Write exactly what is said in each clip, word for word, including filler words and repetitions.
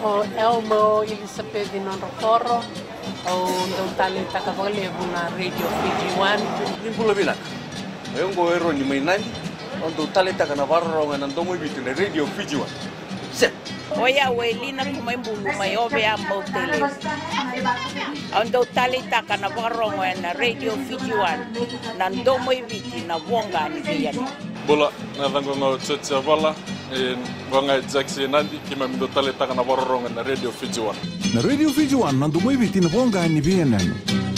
O Elmo Elizabeth non raporo o non tale takavalevo na Radio Fiji One. Nimbula binak. Ayong go ero ni may nani. Ondo tale takanavarro nga nando mo bitin na Radio Fiji One. Set. Oya welina kumay bulu may ove ambo tele. Ondo tale takanavarro nga na Radio Fiji One. Nando mo bitin na wonga ni biyan. Bola na dango nga tsetsa bala. En wanga Jackson nandi kima mindo tale takana warronga na Radio Fiji One. Na Radio Fiji One nandu mo ibiti na bonga ni bienen.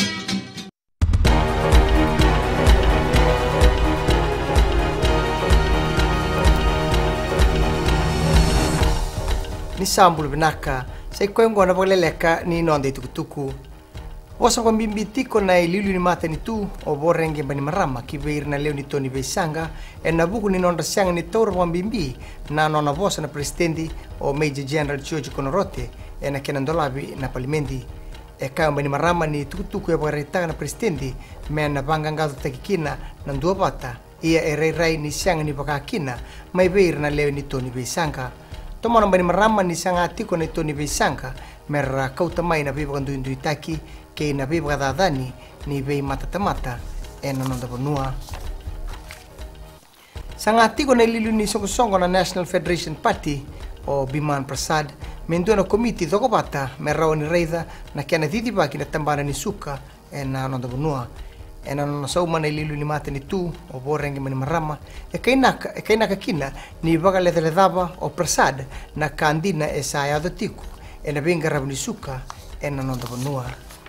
Ni sambul binaka sai kwengo na boleleka ni nonde tukutuku. Wasa kwa mbimbi ko na ililu ni mata ni tu o borenge bani marama ki beir na leo ni toni beisanga e na buku ni nonda sianga ni tauro kwa mbimbi na nona vosa na presidenti o Major General George Conorote e na kenan dolabi na palimendi e kaya bani marama ni tukutuku e bagaritaga na presidenti me na banga ngado takikina na ndua bata ia e rei rei ni sianga ni bakakina mai beir na leo ni toni beisanga tomana bani marama ni sianga atiko ni toni beisanga merra kauta mai na biba kandu indu itaki ke na biba kadadani ni bei mata-mata e nanonda bonua. Sangati ko na ililu ni songo-songo na National Federation Party o Biman Prasad mendo na komiti doko bata merra ni reida na kia na titibaki na tambana ni suka e nanonda bonua. E nanonda sauma na ililu ni mata ni tu o borengi mani marama e kainaka e kainaka kina ni baga lethledaba o Prasad na kandina e saya do tiku e na benga rabni suka e nanonda bonua.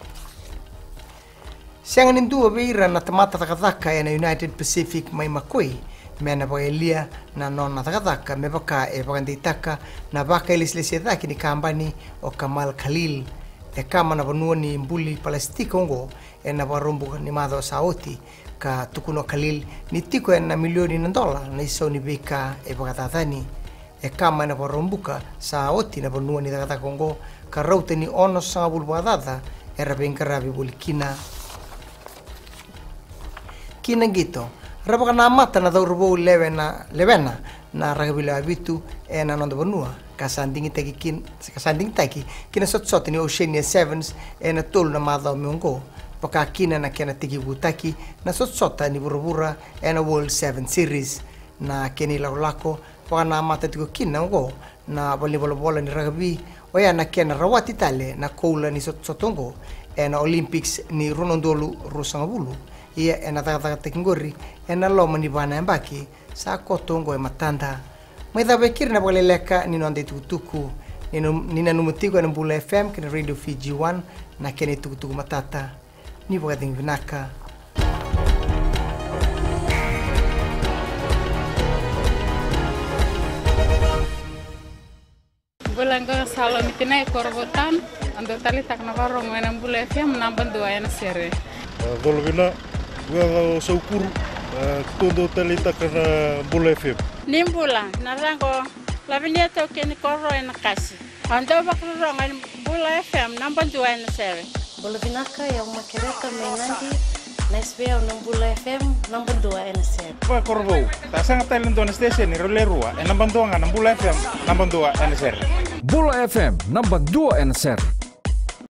Siang ni dua beira na tamata takataka e na United Pacific mai makoi me na baelia na nona takataka me baka e baganditaka na baka ilislesia daki ni kambani o Kamal Khalil e kama na bonua ni mbuli palestika ongo e na barumbu ni mado saoti ka tukuno Khalil ni tiko e na milioni na dola na iso ni beka e bagatatani e kama na barumbuka saoti na bonua ni takataka ongo ka raute ni ono sanga bulbadada e rabenga rabi bulikina kina gito rabaka na mata na daurbo levena levena na ragabila abitu e na nonda bonua kasanding itaki kin kasanding taki kina sot sot ni Oceania Sevens e na tol na mada miongo paka kina na kena tiki butaki na sot sota ni burubura e na World Seven Series na keni laulako paka na mata tiko kina ngo na boli bola bola ni ragabi o ya na kena rawati tale na koula ni sot sotongo e na Olympics ni Ronondolu Rosangabulu ia e na taka tekingori e na loma ni bana embaki sa kotongo e matanda mai da bekir na boleleka ni nonde tukutuku ni ni na numutigo na Mbula F M kina Radio Fiji One na kene tukutuku matata ni bogading vinaka Bulanga salo mitina korbotan ando tali tak na varong na Mbula F M namban dua ena sere Dolvina Gua saukuru todo talita kana Mbula F M. Nimbula narango lavinia to keni korro en kasi. Ando bakro ngan Mbula F M namba dua en sere. Bolvinaka ya makereta menandi na S B O Mbula F M namba dua en sere. Pa korvo. Ta sanga talent don station ni rolerua en namba dua ngan Mbula F M namba dua en sere. Mbula F M namba dua en sere.